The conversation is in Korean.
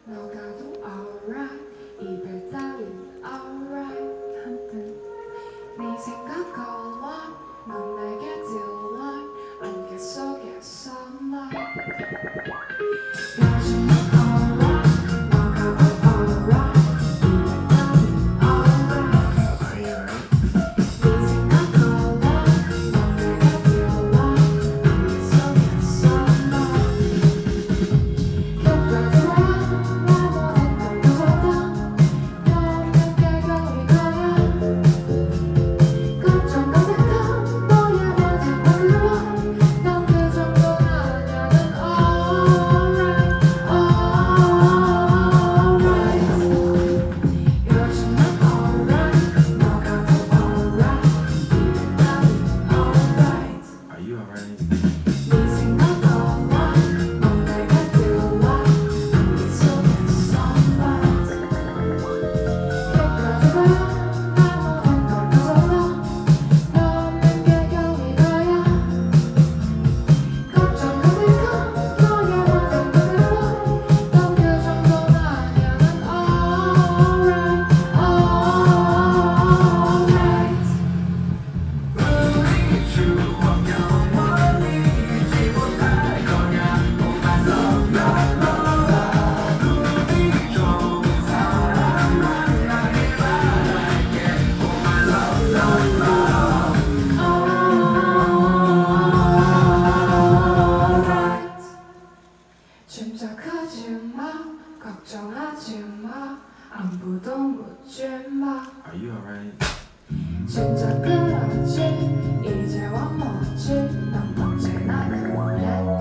너가도 alright 이별 따윈 alright 한땐 네 생각 alright 넌 내게 delight 안개 속의 sunlight 요즘은 alright 너가도 alright 이별 따윈 alright Are you alright? 네 생각 alright 넌 내게 delight 안개 속의 sunlight Are you alright? 침착하지 마, 걱정하지 마, 안부도 묻지 마. Are you alright? 진짜 그렇지, 이제와 뭐지, 넌 언제나 그래.